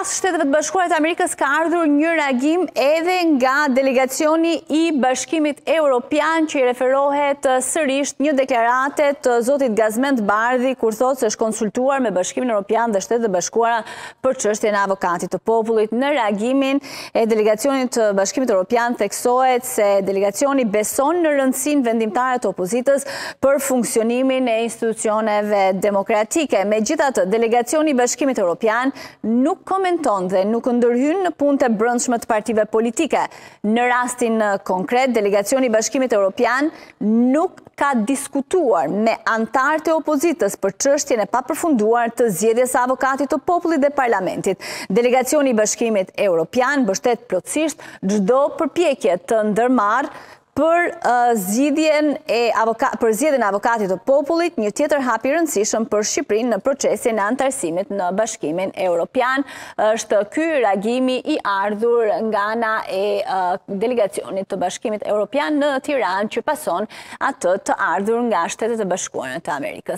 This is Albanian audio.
Shteteve të Bashkuara të Amerikës ka ardhur një reagim edhe nga delegacioni i Bashkimit Evropian që i referohet sërish një deklarate të zotit Gazmend Bardhi kur thotë se është konsultuar me Bashkimin Evropian dhe Shtetet e Bashkuara për çështjen e avokatit të popullit. Në reagimin e delegacionit të Bashkimit Evropian theksohet se delegacioni beson në rëndësinë vendimtare të opozitës për funksionimin e institucioneve demokratike. Megjithatë, delegacioni i Bashkimit Evropian nuk komenton dhe nuk ndërhyn në punët e brendshme të partive politike. Në rastin konkret, delegacioni i Bashkimit Evropian nuk ka diskutuar me antarët e opozitës për çështjen e papërfunduar të zgjedhjes së avokatit të popullit dhe parlamentit. Delegacioni i Bashkimit Evropian mbështet plotësisht çdo përpjekje të ndërmarrë për zgjedhjen e avokatit të popullit, një tjetër hap i rëndësishëm për Shqipërinë në procesin e antarësimit në Bashkimin Evropian. Është ky reagimi i ardhur nga ana e delegacionit të Bashkimit Evropian në Tiranë që pason atë të ardhur nga Shtetet e Bashkuara të Amerikës.